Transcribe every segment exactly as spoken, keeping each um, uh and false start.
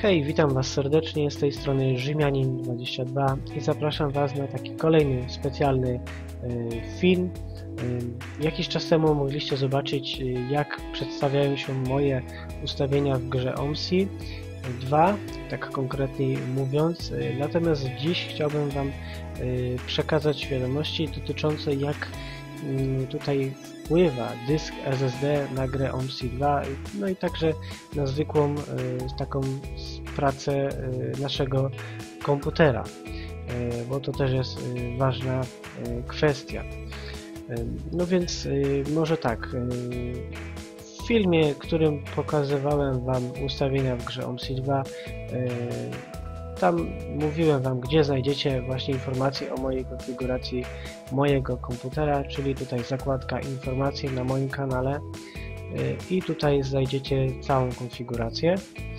Hej, witam Was serdecznie, z tej strony Rzymianin dwadzieścia dwa i zapraszam Was na taki kolejny specjalny y, film. Y, jakiś czas temu mogliście zobaczyć, y, jak przedstawiają się moje ustawienia w grze O M S I dwa, tak konkretniej mówiąc. Y, natomiast dziś chciałbym Wam y, przekazać wiadomości dotyczące, jak y, tutaj wpływa dysk S S D na grę O M S I dwa, no i także na zwykłą y, taką pracę y, naszego komputera, y, bo to też jest y, ważna y, kwestia. Y, no więc y, może tak, y, w filmie, w którym pokazywałem Wam ustawienia w grze O M S I dwa, y, tam mówiłem Wam, gdzie znajdziecie właśnie informacje o mojej konfiguracji mojego komputera, czyli tutaj zakładka informacje na moim kanale i tutaj znajdziecie całą konfigurację,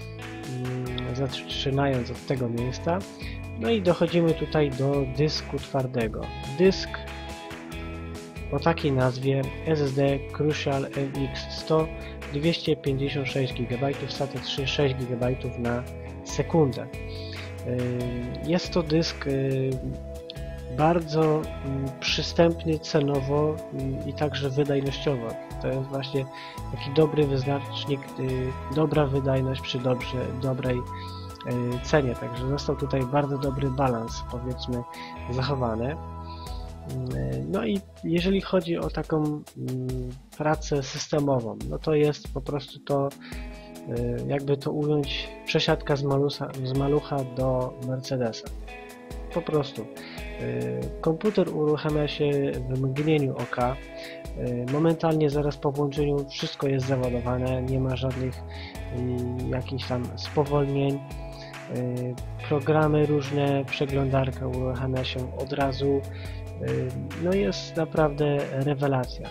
zaczynając od tego miejsca. No i dochodzimy tutaj do dysku twardego. Dysk o takiej nazwie S S D Crucial M X sto, dwieście pięćdziesiąt sześć gigabajtów, SATA trzy, sześć gigabajtów na sekundę. Jest to dysk bardzo przystępny cenowo i także wydajnościowo. To jest właśnie taki dobry wyznacznik, dobra wydajność przy dobrze, dobrej cenie. Także został tutaj bardzo dobry balans, powiedzmy, zachowany. No i jeżeli chodzi o taką pracę systemową, no to jest po prostu to, jakby to ująć, przesiadka z, malusa, z malucha do Mercedesa. Po prostu. Komputer uruchamia się w mgnieniu oka. Momentalnie zaraz po włączeniu wszystko jest załadowane, nie ma żadnych jakichś tam spowolnień. Programy różne, przeglądarka uruchamia się od razu. No jest naprawdę rewelacja.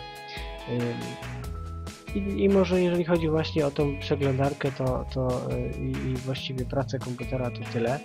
I, I może jeżeli chodzi właśnie o tą przeglądarkę, to, to i, i właściwie pracę komputera, to tyle.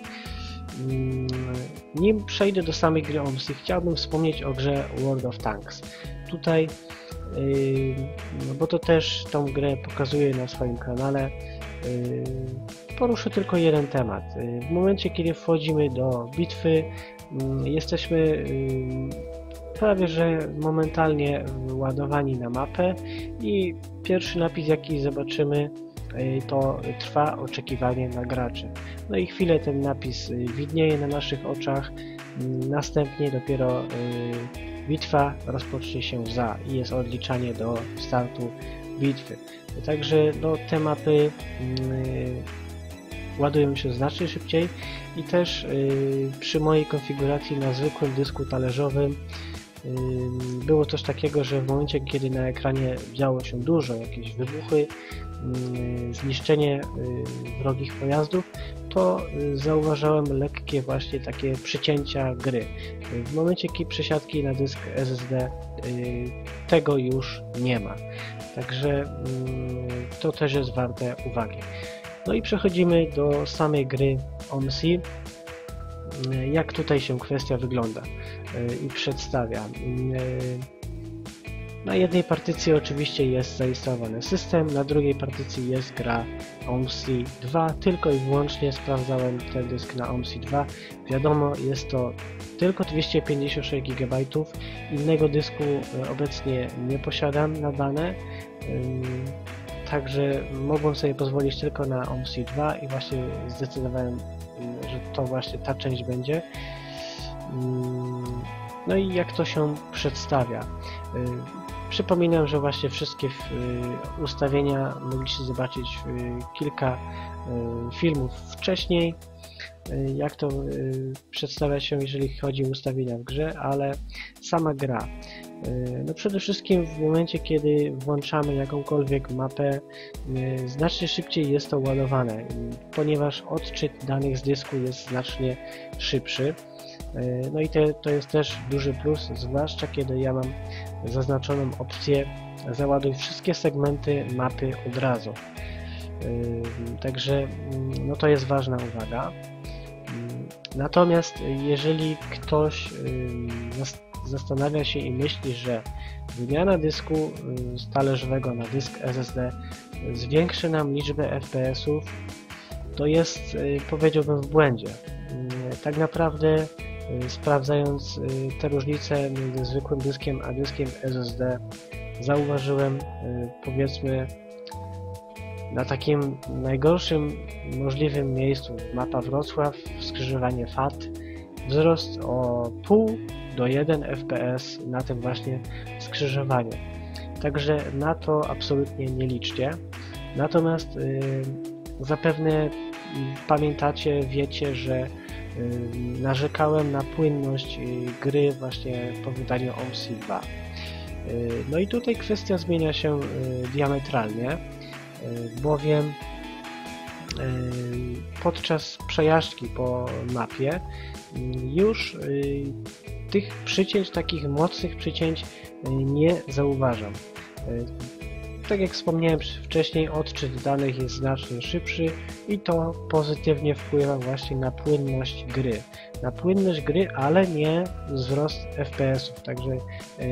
Nim przejdę do samej gry O M S I, chciałbym wspomnieć o grze World of Tanks. Tutaj, yy, bo to też tą grę pokazuję na swoim kanale, yy, poruszę tylko jeden temat. Yy, w momencie, kiedy wchodzimy do bitwy, yy, jesteśmy yy, prawie że momentalnie ładowani na mapę i pierwszy napis, jaki zobaczymy, to trwa oczekiwanie na graczy. No i chwilę ten napis widnieje na naszych oczach, następnie dopiero bitwa rozpocznie się za i jest odliczanie do startu bitwy. Także no, te mapy ładują się znacznie szybciej i też przy mojej konfiguracji na zwykłym dysku talerzowym było coś takiego, że w momencie, kiedy na ekranie działo się dużo, jakieś wybuchy, zniszczenie wrogich pojazdów, to zauważałem lekkie właśnie takie przycięcia gry. W momencie, kiedy przesiadki na dysk S S D tego już nie ma. Także to też jest warte uwagi. No i przechodzimy do samej gry O M S I. Jak tutaj się kwestia wygląda i przedstawia. Na jednej partycji oczywiście jest zainstalowany system, na drugiej partycji jest gra O M S I dwa, tylko i wyłącznie sprawdzałem ten dysk na O M S I dwa. Wiadomo, jest to tylko dwieście pięćdziesiąt sześć gigabajtów, innego dysku obecnie nie posiadam na dane, także mogłem sobie pozwolić tylko na O M S I dwa i właśnie zdecydowałem, że to właśnie ta część będzie. No i jak to się przedstawia? Przypominam, że właśnie wszystkie ustawienia mogliście zobaczyć kilka filmów wcześniej, jak to przedstawia się, jeżeli chodzi o ustawienia w grze, ale sama gra. No przede wszystkim w momencie, kiedy włączamy jakąkolwiek mapę, znacznie szybciej jest to ładowane, ponieważ odczyt danych z dysku jest znacznie szybszy. No i te, to jest też duży plus, zwłaszcza kiedy ja mam zaznaczoną opcję załaduj wszystkie segmenty mapy od razu. Także no to jest ważna uwaga. Natomiast jeżeli ktoś zastanawia się i myśli, że wymiana dysku z talerzowego na dysk S S D zwiększy nam liczbę F P S ów, to jest, powiedziałbym, w błędzie. Tak naprawdę sprawdzając te różnice między zwykłym dyskiem a dyskiem S S D, zauważyłem, powiedzmy, na takim najgorszym możliwym miejscu, mapa Wrocław, skrzyżowanie F A T, wzrost o pół do jeden F P S na tym właśnie skrzyżowaniu. Także na to absolutnie nie liczcie. Natomiast yy, zapewne pamiętacie, wiecie, że yy, narzekałem na płynność yy, gry właśnie po wydaniu O M S I dwa. Yy, no i tutaj kwestia zmienia się yy, diametralnie, yy, bowiem yy, podczas przejażdżki po mapie yy, już yy, tych przycięć, takich mocnych przycięć yy, nie zauważam. Yy, Tak jak wspomniałem wcześniej, odczyt danych jest znacznie szybszy i to pozytywnie wpływa właśnie na płynność gry. Na płynność gry, ale nie wzrost F P S ów, także yy,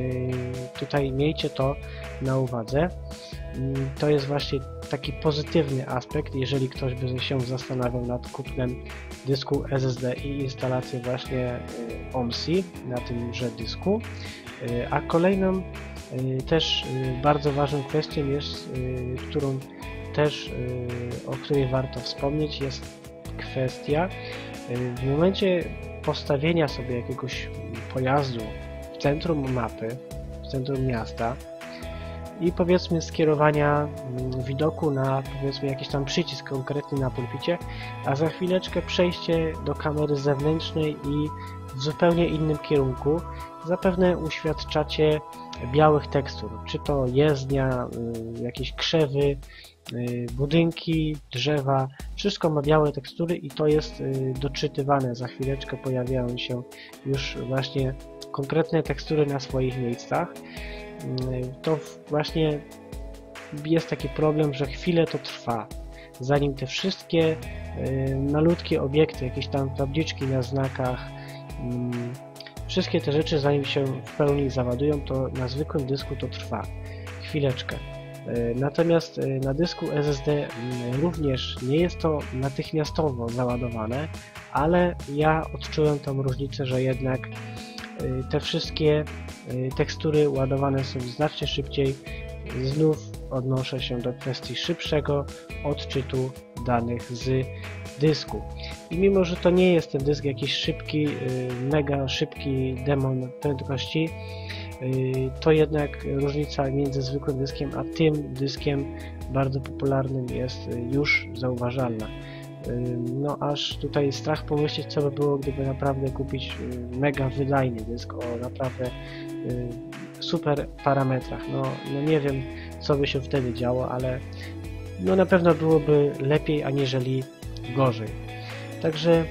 tutaj miejcie to na uwadze. Yy, to jest właśnie taki pozytywny aspekt, jeżeli ktoś by się zastanawiał nad kupnem dysku S S D i instalacją właśnie yy, O M S I na tymże dysku. Yy, a kolejną też bardzo ważną kwestią jest, którą też, o której warto wspomnieć, jest kwestia w momencie postawienia sobie jakiegoś pojazdu w centrum mapy, w centrum miasta i powiedzmy skierowania widoku na powiedzmy jakiś tam przycisk konkretny na pulpicie, a za chwileczkę przejście do kamery zewnętrznej i w zupełnie innym kierunku, zapewne uświadczacie białych tekstur, czy to jezdnia, jakieś krzewy, budynki, drzewa, wszystko ma białe tekstury i to jest doczytywane. Za chwileczkę pojawiają się już właśnie konkretne tekstury na swoich miejscach. To właśnie jest taki problem, że chwilę to trwa, zanim te wszystkie malutkie obiekty, jakieś tam tabliczki na znakach, wszystkie te rzeczy, zanim się w pełni załadują, to na zwykłym dysku to trwa chwileczkę. Natomiast na dysku S S D również nie jest to natychmiastowo załadowane, ale ja odczułem tą różnicę, że jednak te wszystkie tekstury ładowane są znacznie szybciej. Znów odnoszę się do kwestii szybszego odczytu danych z dysku. I mimo, że to nie jest ten dysk jakiś szybki, mega szybki demon prędkości, to jednak różnica między zwykłym dyskiem a tym dyskiem bardzo popularnym jest już zauważalna. No aż tutaj strach pomyśleć, co by było, gdyby naprawdę kupić mega wydajny dysk o naprawdę super parametrach. No, no nie wiem, co by się wtedy działo, ale no na pewno byłoby lepiej aniżeli gorzej. Także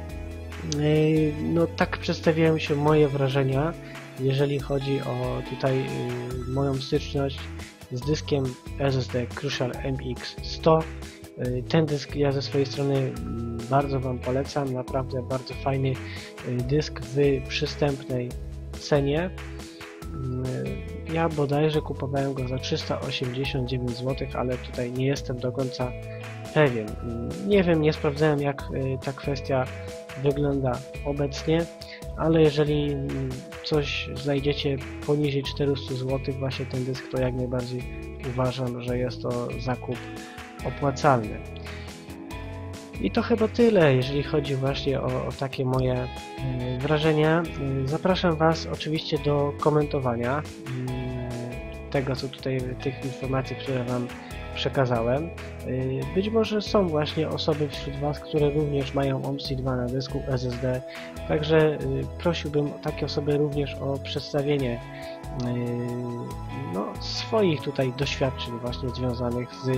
no tak przedstawiają się moje wrażenia, jeżeli chodzi o tutaj moją styczność z dyskiem S S D Crucial M X sto. Ten dysk ja ze swojej strony bardzo Wam polecam, naprawdę bardzo fajny dysk w przystępnej cenie. Ja bodajże kupowałem go za trzysta osiemdziesiąt dziewięć złotych, ale tutaj nie jestem do końca pewien. Nie wiem, nie sprawdzałem, jak ta kwestia wygląda obecnie, ale jeżeli coś znajdziecie poniżej czterysta złotych, właśnie ten dysk, to jak najbardziej uważam, że jest to zakup opłacalny. I to chyba tyle, jeżeli chodzi właśnie o, o takie moje wrażenia. Zapraszam Was oczywiście do komentowania tego, co tutaj, tych informacji, które Wam przekazałem. Być może są właśnie osoby wśród Was, które również mają O M S I dwa na dysku S S D, także prosiłbym takie osoby również o przedstawienie no, swoich tutaj doświadczeń właśnie związanych z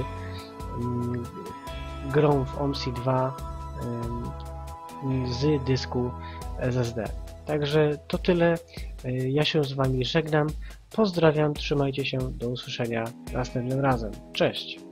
grą w O M S I dwa z dysku S S D. Także to tyle. Ja się z Wami żegnam. Pozdrawiam, trzymajcie się, do usłyszenia następnym razem. Cześć!